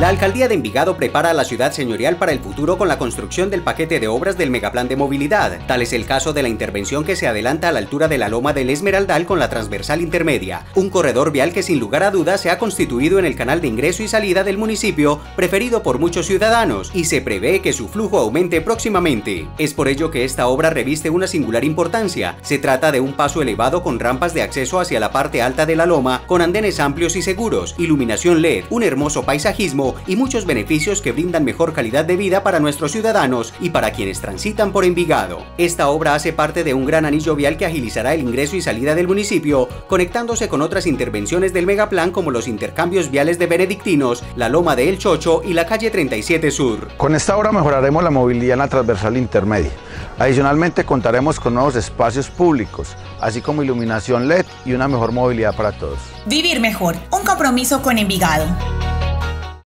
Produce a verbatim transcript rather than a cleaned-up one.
La alcaldía de Envigado prepara a la ciudad señorial para el futuro con la construcción del paquete de obras del Megaplan de Movilidad. Tal es el caso de la intervención que se adelanta a la altura de la Loma del Esmeraldal con la transversal intermedia, un corredor vial que sin lugar a dudas se ha constituido en el canal de ingreso y salida del municipio preferido por muchos ciudadanos y se prevé que su flujo aumente próximamente. Es por ello que esta obra reviste una singular importancia. Se trata de un paso elevado con rampas de acceso hacia la parte alta de la loma, con andenes amplios y seguros, iluminación L E D, un hermoso paisajismo y muchos beneficios que brindan mejor calidad de vida para nuestros ciudadanos y para quienes transitan por Envigado. Esta obra hace parte de un gran anillo vial que agilizará el ingreso y salida del municipio, conectándose con otras intervenciones del Megaplan como los intercambios viales de Benedictinos, la Loma de El Chocho y la calle treinta y siete Sur. Con esta obra mejoraremos la movilidad en la transversal intermedia. Adicionalmente contaremos con nuevos espacios públicos, así como iluminación L E D y una mejor movilidad para todos. Vivir mejor, un compromiso con Envigado.